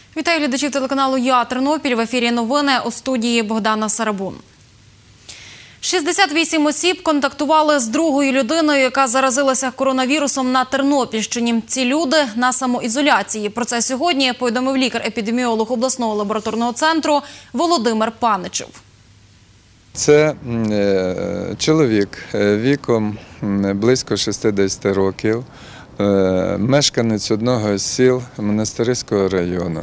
Вітаю глядачів телеканалу «Я Тернопіль». В ефірі новини, у студії Богдана Сарабун. 68 осіб контактували з другою людиною, яка заразилася коронавірусом на Тернопільщині. Ці люди на самоізоляції. Про це сьогодні повідомив лікар-епідеміолог обласного лабораторного центру Володимир Паничев. Це чоловік віком близько 60 років, мешканець одного з сіл Монастириського району.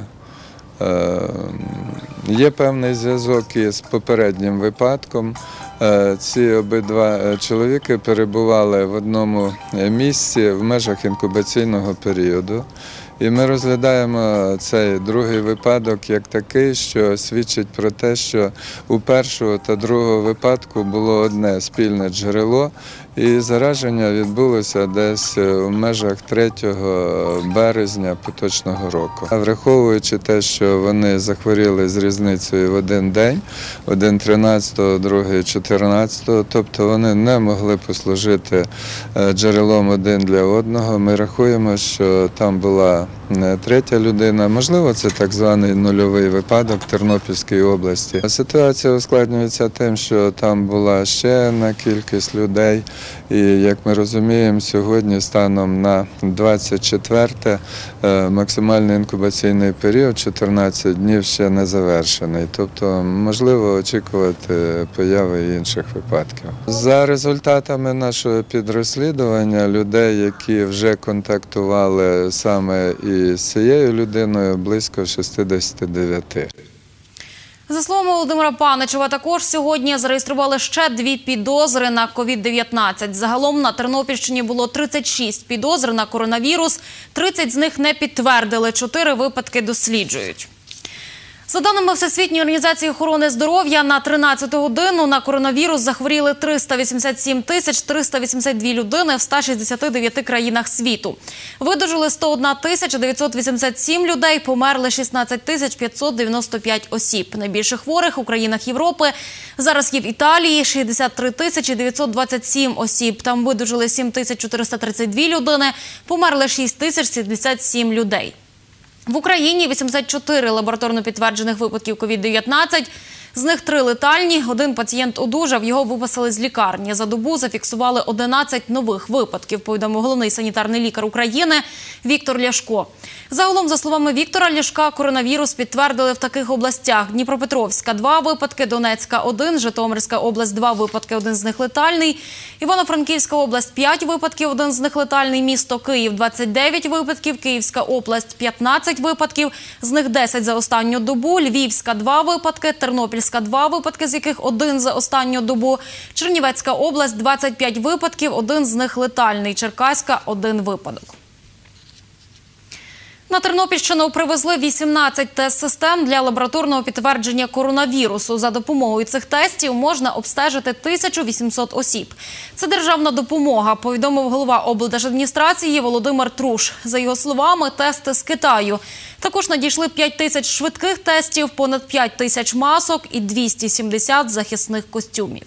Є певний зв'язок із попереднім випадком. Ці обидва чоловіки перебували в одному місці в межах інкубаційного періоду. І ми розглядаємо цей другий випадок як такий, що свідчить про те, що у першого та другого випадку було одне спільне джерело, і зараження відбулося десь у межах 3 березня поточного року. Враховуючи те, що вони захворіли з різницею в один день, один 13-го, другий 14-го, тобто вони не могли послужити джерелом один для одного, ми рахуємо, що там була третя людина. Можливо, це так званий нульовий випадок в Тернопільській області. Ситуація ускладнюється тим, що там була ще одна кількість людей. І, як ми розуміємо, сьогодні станом на 24 максимальний інкубаційний період, 14 днів, ще не завершений. Тобто, можливо очікувати появи інших випадків. За результатами нашого підрозслідування, людей, які вже контактували саме із цією людиною, близько 69. За словами Володимира Паничева, також сьогодні зареєстрували ще 2 підозри на COVID-19. Загалом на Тернопільщині було 36 підозр на коронавірус, 30 з них не підтвердили, 4 випадки досліджують. За даними Всесвітньої організації охорони здоров'я, на 13-ту годину на коронавірус захворіли 387 382 людини в 169 країнах світу. Видужили 101 987 людей, померли 16 595 осіб. Найбільше хворих у країнах Європи зараз є в Італії – 63 927 осіб. Там видужили 7 432 людини, померли 6 077 людей. В Україні 84 лабораторно підтверджених випадків COVID-19, з них 3 летальні, 1 пацієнт одужав, його виписали з лікарні. За добу зафіксували 11 нових випадків, повідомив головний санітарний лікар України Віктор Ляшко. Загалом, за словами Віктора Ляшка, коронавірус підтвердили в таких областях: Дніпропетровська – 2 випадки, Донецька – 1, Житомирська область – 2 випадки, 1 з них летальний, Івано-Франківська область – 5 випадків, 1 з них летальний, місто Київ – 29 випадків, Київська область – 15 випадків, з них 10 за останню добу, Львівська – 2 випадки, Тернопільська – 2 випадки, з яких 1 за останню добу, Чернівецька область – 25 випадків, 1 з них летальний, Черкаська – 1 випадок. На Тернопільщину привезли 18 тест-систем для лабораторного підтвердження коронавірусу. За допомогою цих тестів можна обстежити 1800 осіб. Це державна допомога, повідомив голова облдержадміністрації Володимир Труш. За його словами, тести з Китаю. Також надійшли 5 тисяч швидких тестів, понад 5 тисяч масок і 270 захисних костюмів.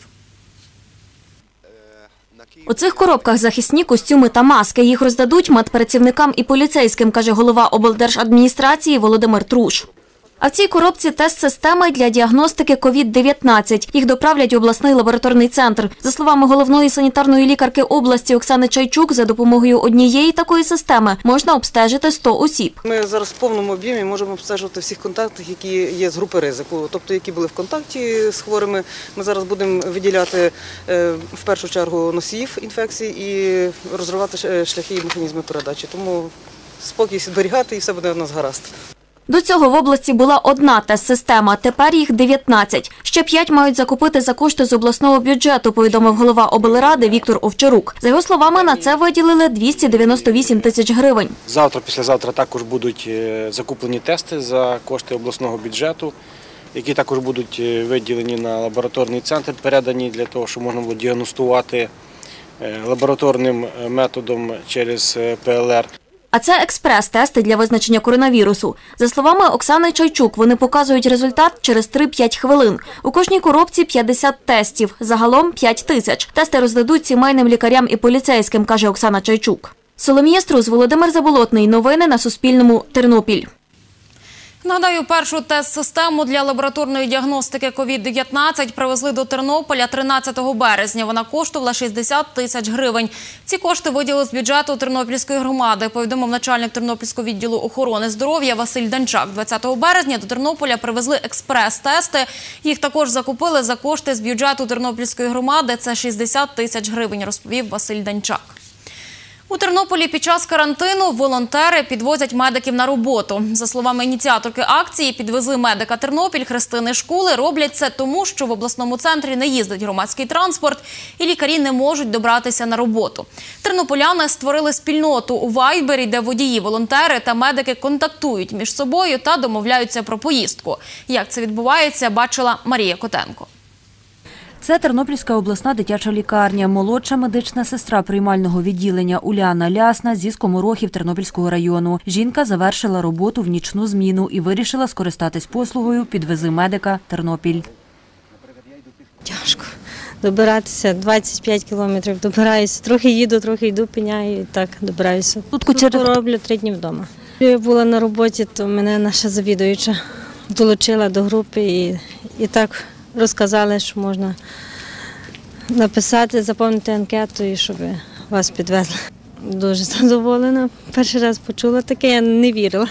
У цих коробках захисні костюми та маски. Їх роздадуть медпрацівникам і поліцейським, каже голова облдержадміністрації Володимир Труш. А в цій коробці тест-системи для діагностики COVID-19. Їх доправлять у обласний лабораторний центр. За словами головної санітарної лікарки області Оксани Чайчук, за допомогою однієї такої системи можна обстежити 100 осіб. Ми зараз в повному об'ємі можемо обстежувати всіх контактів, які є з групи ризику, тобто які були в контакті з хворими. Ми зараз будемо виділяти в першу чергу носіїв інфекцій і розривати шляхи і механізми передачі. Тому спокій зберігати і все буде у нас гаразд. До цього в області була одна тест-система, тепер їх 19. Ще 5 мають закупити за кошти з обласного бюджету, повідомив голова облради Віктор Овчарук. За його словами, на це виділили 298 тисяч гривень. Завтра, післязавтра також будуть закуплені тести за кошти обласного бюджету, які також будуть виділені на лабораторний центр, передані для того, щоб можна було діагностувати лабораторним методом через ПЛР. А це експрес-тести для визначення коронавірусу. За словами Оксани Чайчук, вони показують результат через 3-5 хвилин. У кожній коробці 50 тестів, загалом 5 тисяч. Тести роздадуть сімейним лікарям і поліцейським, каже Оксана Чайчук. Соломія Струс, Володимир Заболотний. Новини на Суспільному. Тернопіль. Нагадаю, першу тест-систему для лабораторної діагностики COVID-19 привезли до Тернополя 13 березня. Вона коштувала 60 тисяч гривень. Ці кошти виділили з бюджету Тернопільської громади, повідомив начальник Тернопільського відділу охорони здоров'я Василь Данчак. 20 березня до Тернополя привезли експрес-тести. Їх також закупили за кошти з бюджету Тернопільської громади. Це 60 тисяч гривень, розповів Василь Данчак. У Тернополі під час карантину волонтери підвозять медиків на роботу. За словами ініціаторки акції «Підвези медика Тернопіль» Христини Шкули, роблять це тому, що в обласному центрі не їздить громадський транспорт і лікарі не можуть добратися на роботу. Тернополяни створили спільноту у Вайбері, де водії, волонтери та медики контактують між собою та домовляються про поїздку. Як це відбувається, бачила Марія Котенко. Це Тернопільська обласна дитяча лікарня. Молодша медична сестра приймального відділення Уляна Лясна зі Скоморохів Тернопільського району. Жінка завершила роботу в нічну зміну і вирішила скористатись послугою «Підвези медика Тернопіль». Тяжко добиратися, 25 кілометрів добираюся. Трохи їду, трохи йду, пеняю і так добираюся. Тут роблю 3 дні вдома. Я була на роботі, то мене наша завідуюча долучила до групи і так розказали, що можна написати, заповнити анкету і щоб вас підвезли. Дуже задоволена. Перший раз почула таке, я не вірила,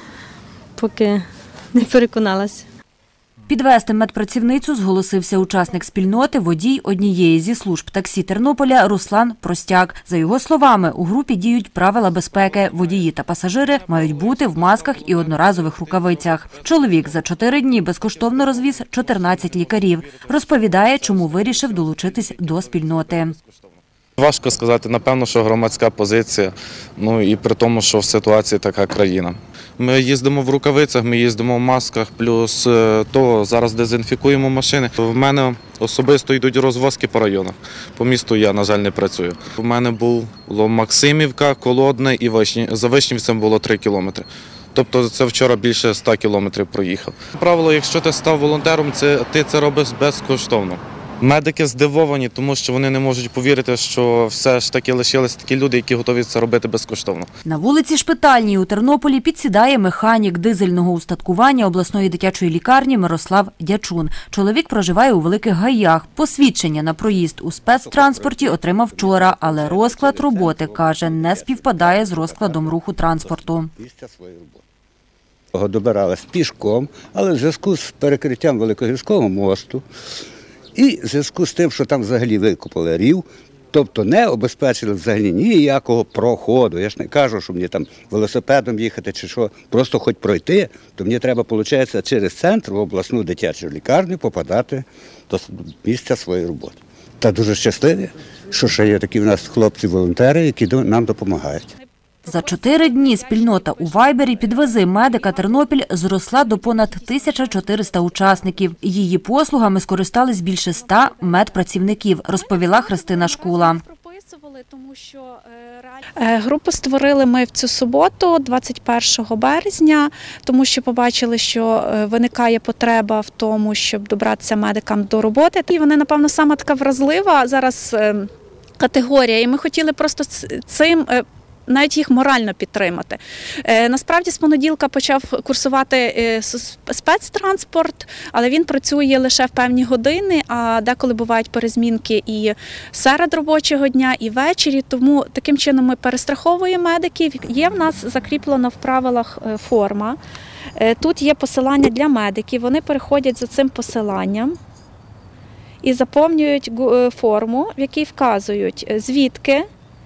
поки не переконалася. Підвезти медпрацівницю зголосився учасник спільноти, водій однієї зі служб таксі Тернополя Руслан Простяк. За його словами, у групі діють правила безпеки. Водії та пасажири мають бути в масках і одноразових рукавицях. Чоловік за 4 дні безкоштовно розвіз 14 лікарів. Розповідає, чому вирішив долучитись до спільноти. Важко сказати, напевно, що громадська позиція, і при тому, що в ситуації така країна. Ми їздимо в рукавицях, ми їздимо в масках, плюс то зараз дезінфікуємо машини. В мене особисто йдуть розвозки по районах. По місту я, на жаль, не працюю. У мене було Максимівка, Колодне і за Вишнівцем було 3 кілометри. Тобто це вчора більше 100 кілометрів проїхав. Правило, якщо ти став волонтером, ти це робиш безкоштовно. Медики здивовані, тому що вони не можуть повірити, що все ж таки лишились такі люди, які готові це робити безкоштовно. На вулиці Шпитальній у Тернополі підсідає механік дизельного устаткування обласної дитячої лікарні Мирослав Дячун. Чоловік проживає у Великих Гаях. Посвідчення на проїзд у спецтранспорті отримав вчора, але розклад роботи, каже, не співпадає з розкладом руху транспорту. Добиралась пішком, але в зв'язку з перекриттям Великогірського мосту і в зв'язку з тим, що там взагалі викопали рів, тобто не обезпечили взагалі ніякого проходу. Я ж не кажу, що мені там велосипедом їхати чи що, просто хоч пройти, то мені треба, виходить, через центр в обласну дитячу лікарню попадати до місця своєї роботи. Та дуже щасливі, що ще є такі в нас хлопці-волонтери, які нам допомагають. За 4 дні спільнота у Вайбері «Підвези медика Тернопіль» зросла до понад 1400 учасників. Її послугами скористались більше 100 медпрацівників, розповіла Христина Шкула. Групу створили ми в цю суботу, 21 березня, тому що побачили, що виникає потреба в тому, щоб добратися медикам до роботи. І вони, напевно, саме така вразлива зараз категорія, і ми хотіли просто цим навіть їх морально підтримати. Насправді, з понеділка почав курсувати спецтранспорт, але він працює лише в певні години, а деколи бувають перезмінки і серед робочого дня, і ввечері. Тому таким чином ми перестраховуємо медиків. Є в нас закріплена в правилах форма. Тут є посилання для медиків. Вони переходять за цим посиланням і заповнюють форму, в якій вказують, звідки,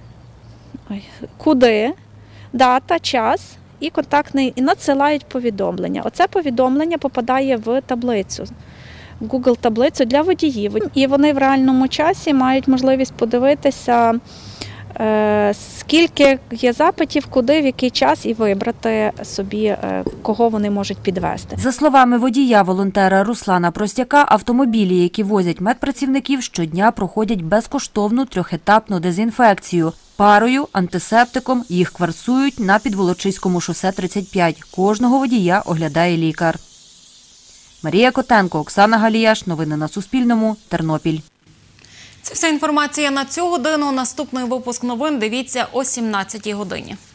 куди, дата, час і контактний, і надсилають повідомлення. Оце повідомлення попадає в таблицю, в Google-таблицю для водіїв. І вони в реальному часі мають можливість подивитися, скільки є запитів, куди, в який час і вибрати собі, кого вони можуть підвезти. За словами водія-волонтера Руслана Простяка, автомобілі, які возять медпрацівників, щодня проходять безкоштовну 3-етапну дезінфекцію. Парою, антисептиком їх кварцують на Підволочиському шосе 35. Кожного водія оглядає лікар. Марія Котенко, Оксана Галіяш. Новини на Суспільному. Тернопіль. Це вся інформація на цю годину. Наступний випуск новин дивіться о 17-й годині.